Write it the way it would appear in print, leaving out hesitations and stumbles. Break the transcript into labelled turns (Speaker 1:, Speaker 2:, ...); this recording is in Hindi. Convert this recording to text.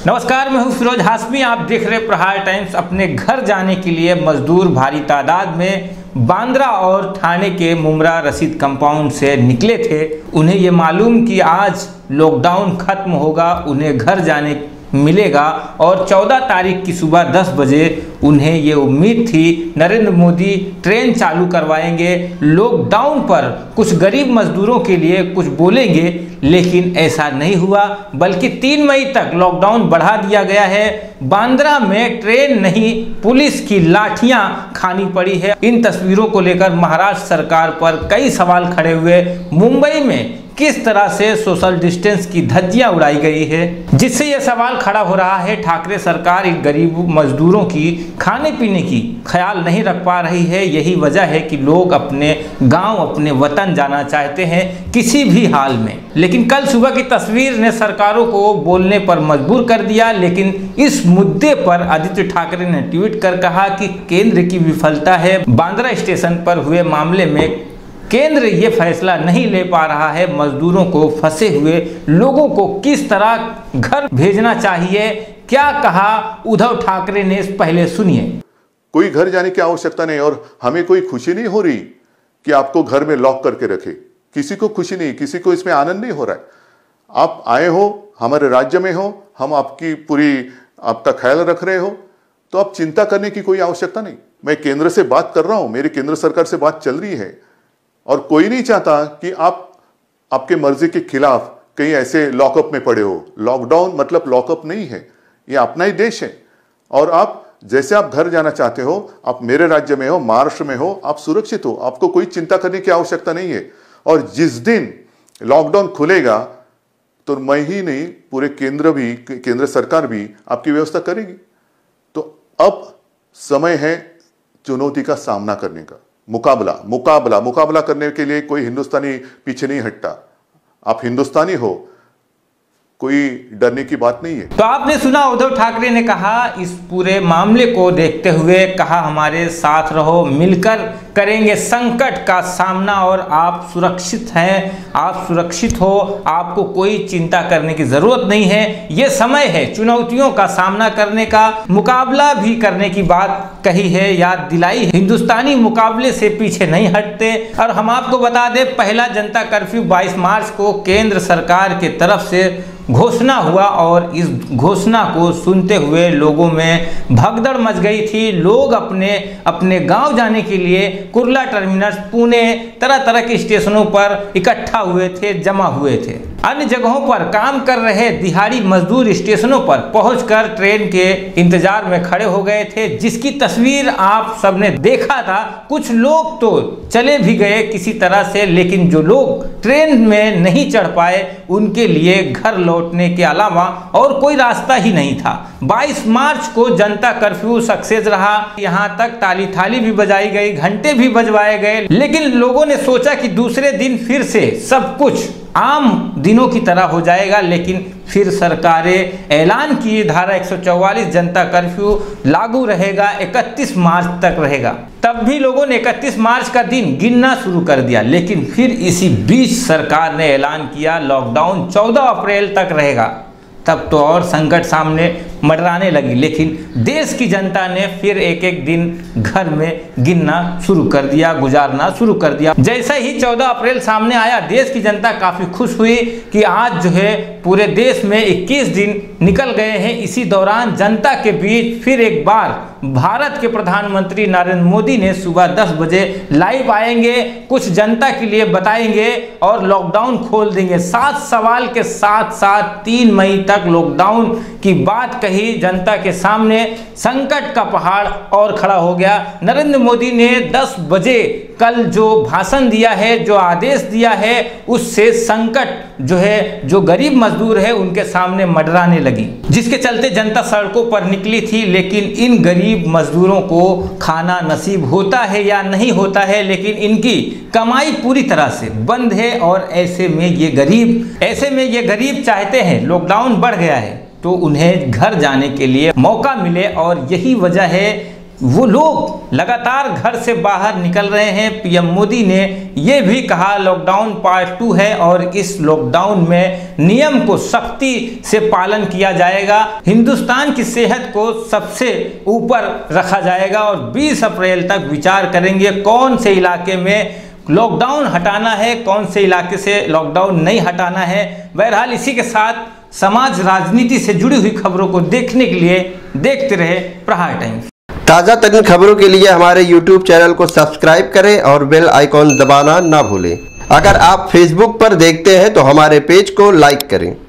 Speaker 1: नमस्कार, मैं हूं फिरोज हाशमी। आप देख रहे प्रहार टाइम्स। अपने घर जाने के लिए मजदूर भारी तादाद में बांद्रा और ठाणे के मुमरा रशीद कंपाउंड से निकले थे। उन्हें ये मालूम कि आज लॉकडाउन खत्म होगा, उन्हें घर जाने मिलेगा और 14 तारीख की सुबह 10 बजे उन्हें ये उम्मीद थी नरेंद्र मोदी ट्रेन चालू करवाएंगे, लॉकडाउन पर कुछ गरीब मजदूरों के लिए कुछ बोलेंगे। लेकिन ऐसा नहीं हुआ, बल्कि 3 मई तक लॉकडाउन बढ़ा दिया गया है। बांद्रा में ट्रेन नहीं, पुलिस की लाठियां खानी पड़ी है। इन तस्वीरों को लेकर महाराष्ट्र सरकार पर कई सवाल खड़े हुए। मुंबई में किस तरह से सोशल डिस्टेंस की धज्जियां उड़ाई गई है, जिससे यह सवाल खड़ा हो रहा है ठाकरे सरकार इन गरीब मजदूरों की खाने पीने की ख्याल नहीं रख पा रही है। यही वजह है कि लोग अपने गांव, अपने वतन जाना चाहते हैं किसी भी हाल में। लेकिन कल सुबह की तस्वीर ने सरकारों को बोलने पर मजबूर कर दिया। लेकिन इस मुद्दे पर आदित्य ठाकरे ने ट्वीट कर कहा कि केंद्र की विफलता है। बांद्रा स्टेशन पर हुए मामले में केंद्र ये फैसला नहीं ले पा रहा है। मजदूरों को, फंसे हुए लोगों को किस तरह घर भेजना चाहिए, क्या कहा उद्धव ठाकरे ने, पहले सुनिए।
Speaker 2: कोई घर जाने की आवश्यकता नहीं और हमें कोई खुशी नहीं हो रही कि आपको घर में लॉक करके रखे। किसी को खुशी नहीं, किसी को इसमें आनंद नहीं हो रहा है। आप आए हो, हमारे राज्य में हो, हम आपकी पूरी आपका ख्याल रख रहे हो, तो आप चिंता करने की कोई आवश्यकता नहीं। मैं केंद्र से बात कर रहा हूं, मेरी केंद्र सरकार से बात चल रही है और कोई नहीं चाहता कि आप आपके मर्जी के खिलाफ कहीं ऐसे लॉकअप में पड़े हो। लॉकडाउन मतलब लॉकअप नहीं है, ये अपना ही देश है। और आप जैसे आप घर जाना चाहते हो, आप मेरे राज्य में हो, महाराष्ट्र में हो, आप सुरक्षित हो, आपको कोई चिंता करने की आवश्यकता नहीं है। और जिस दिन लॉकडाउन खुलेगा तो मैं ही नहीं, पूरे केंद्र सरकार भी आपकी व्यवस्था करेगी। तो अब समय है चुनौती का सामना करने का। मुकाबला करने के लिए कोई हिंदुस्तानी पीछे नहीं हटता। आप हिंदुस्तानी हो, कोई डरने की बात नहीं है।
Speaker 1: तो आपने सुना, उद्धव ठाकरे ने कहा इस पूरे मामले को देखते हुए, कहा हमारे साथ रहो, मिलकर करेंगे संकट का सामना और आप सुरक्षित हैं, आप सुरक्षित हो, आपको कोई चिंता करने की जरूरत नहीं है। ये समय है चुनौतियों का सामना करने का, मुकाबला भी करने की बात कही है, याद दिलाई। हिंदुस्तानी मुकाबले से पीछे नहीं हटते। और हम आपको बता दें, पहला जनता कर्फ्यू 22 मार्च को केंद्र सरकार के तरफ से घोषणा हुआ और इस घोषणा को सुनते हुए लोगों में भगदड़ मच गई थी। लोग अपने गांव जाने के लिए कुर्ला टर्मिनस, पुणे, तरह के स्टेशनों पर इकट्ठा हुए थे, जमा हुए थे। अन्य जगहों पर काम कर रहे दिहाड़ी मजदूर स्टेशनों पर पहुंचकर ट्रेन के इंतजार में खड़े हो गए थे, जिसकी तस्वीर आप सबने देखा था। कुछ लोग तो चले भी गए किसी तरह से, लेकिन जो लोग ट्रेन में नहीं चढ़ पाए उनके लिए घर लौटने के अलावा और कोई रास्ता ही नहीं था। 22 मार्च को जनता कर्फ्यू सक्सेस रहा। यहाँ तक ताली थाली भी बजाई गई, घंटे भी बजवाए गए। लेकिन लोगों ने सोचा कि दूसरे दिन फिर से सब कुछ आम दिनों की तरह हो जाएगा। लेकिन फिर सरकारें ऐलान की, धारा 144 जनता कर्फ्यू लागू रहेगा, 31 मार्च तक रहेगा। तब भी लोगों ने 31 मार्च का दिन गिनना शुरू कर दिया। लेकिन फिर इसी बीच सरकार ने ऐलान किया लॉकडाउन 14 अप्रैल तक रहेगा। तब तो और संकट सामने मंडराने लगी। लेकिन देश की जनता ने फिर एक एक दिन घर में गिनना शुरू कर दिया, गुजारना शुरू कर दिया। जैसा ही 14 अप्रैल सामने आया, देश की जनता काफ़ी खुश हुई कि आज जो है पूरे देश में 21 दिन निकल गए हैं। इसी दौरान जनता के बीच फिर एक बार भारत के प्रधानमंत्री नरेंद्र मोदी ने सुबह 10 बजे लाइव आएंगे, कुछ जनता के लिए बताएंगे और लॉकडाउन खोल देंगे। 7 सवाल के साथ साथ 3 मई तक लॉकडाउन की बात कही जनता के सामने। संकट का पहाड़ और खड़ा हो गया। नरेंद्र मोदी ने 10 बजे कल जो भाषण दिया है, जो आदेश दिया है, उससे संकट जो है, जो गरीब मजदूर है उनके सामने मंडराने लगी, जिसके चलते जनता सड़कों पर निकली थी। लेकिन इन गरीब मजदूरों को खाना नसीब होता है या नहीं होता है, लेकिन इनकी कमाई पूरी तरह से बंद है। और ऐसे में ये गरीब चाहते हैं, लॉकडाउन बढ़ गया है तो उन्हें घर जाने के लिए मौका मिले। और यही वजह है वो लोग लगातार घर से बाहर निकल रहे हैं। पीएम मोदी ने ये भी कहा लॉकडाउन पार्ट 2 है और इस लॉकडाउन में नियम को सख्ती से पालन किया जाएगा। हिंदुस्तान की सेहत को सबसे ऊपर रखा जाएगा और 20 अप्रैल तक विचार करेंगे कौन से इलाके में लॉकडाउन हटाना है, कौन से इलाके से लॉकडाउन नहीं हटाना है। बहरहाल इसी के साथ समाज राजनीति से जुड़ी हुई खबरों को देखने के लिए देखते रहे प्रहार टाइम्स।
Speaker 3: ताज़ा तरीन खबरों के लिए हमारे YouTube चैनल को सब्सक्राइब करें और बेल आइकॉन दबाना ना भूलें। अगर आप Facebook पर देखते हैं तो हमारे पेज को लाइक करें।